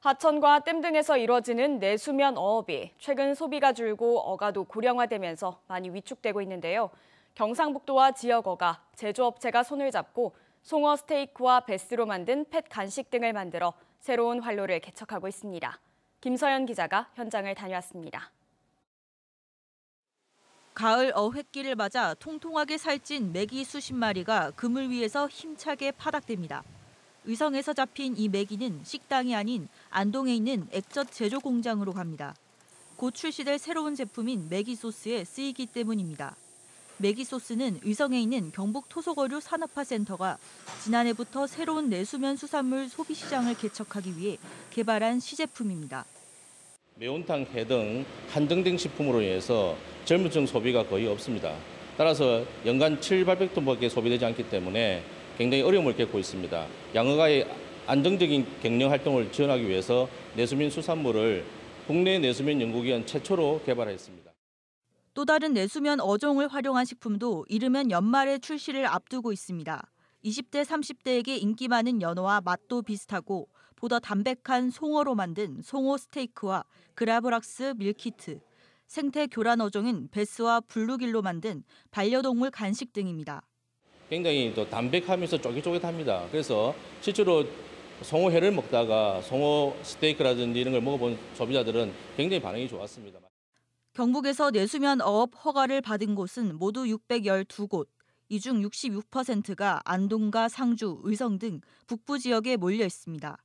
하천과 댐 등에서 이뤄지는 내수면 어업이 최근 소비가 줄고 어가도 고령화되면서 많이 위축되고 있는데요. 경상북도와 지역어가, 제조업체가 손을 잡고 송어 스테이크와 베스로 만든 펫 간식 등을 만들어 새로운 활로를 개척하고 있습니다. 김서연 기자가 현장을 다녀왔습니다. 가을 어획기를 맞아 통통하게 살찐 메기 수십 마리가 그물 위에서 힘차게 파닥댑니다. 의성에서 잡힌 이 메기는 식당이 아닌 안동에 있는 액젓 제조 공장으로 갑니다. 곧 출시될 새로운 제품인 메기 소스에 쓰이기 때문입니다. 메기 소스는 의성에 있는 경북 토속어류 산업화 센터가 지난해부터 새로운 내수면 수산물 소비 시장을 개척하기 위해 개발한 시제품입니다. 매운탕, 회 등 한정된 식품으로 인해서 젊은 층 소비가 거의 없습니다. 따라서 연간 700~800톤밖에 소비되지 않기 때문에 굉장히 어려움을 겪고 있습니다. 양어가의 안정적인 경영 활동을 지원하기 위해서 내수면 수산물을 국내 내수면 연구기관 최초로 개발했습니다. 또 다른 내수면 어종을 활용한 식품도 이르면 연말에 출시를 앞두고 있습니다. 20대, 30대에게 인기 많은 연어와 맛도 비슷하고 보다 담백한 송어로 만든 송어 스테이크와 그라브락스 밀키트, 생태 교란 어종인 베스와 블루길로 만든 반려동물 간식 등입니다. 굉장히 또 담백하면서 쫄깃쫄깃합니다. 그래서 실제로 송어회를 먹다가 송어 스테이크라든지 이런 걸 먹어본 소비자들은 굉장히 반응이 좋았습니다. 경북에서 내수면 어업 허가를 받은 곳은 모두 612곳. 이 중 66%가 안동과 상주, 의성 등 북부 지역에 몰려 있습니다.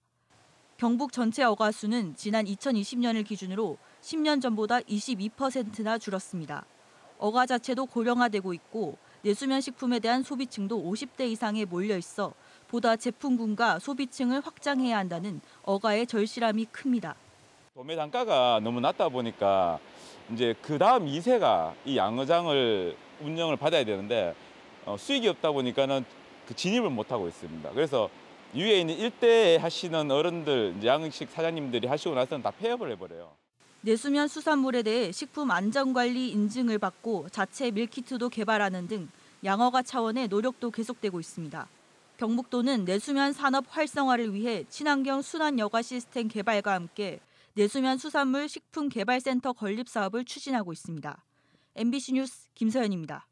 경북 전체 어가 수는 지난 2020년을 기준으로 10년 전보다 22%나 줄었습니다. 어가 자체도 고령화되고 있고 내수면 식품에 대한 소비층도 50대 이상에 몰려 있어 보다 제품군과 소비층을 확장해야 한다는 어가의 절실함이 큽니다. 도매 단가가 너무 낮다 보니까 이제 그 다음 2세가 이 양어장을 운영을 받아야 되는데 수익이 없다 보니까는 그 진입을 못 하고 있습니다. 그래서 위에 있는 일대에 하시는 어른들, 양식 사장님들이 하시고 나서는 다 폐업을 해버려요. 내수면 수산물에 대해 식품 안전관리 인증을 받고 자체 밀키트도 개발하는 등 양어가 차원의 노력도 계속되고 있습니다. 경북도는 내수면 산업 활성화를 위해 친환경 순환 여가 시스템 개발과 함께 내수면 수산물 식품 개발센터 건립 사업을 추진하고 있습니다. MBC 뉴스 김서연입니다.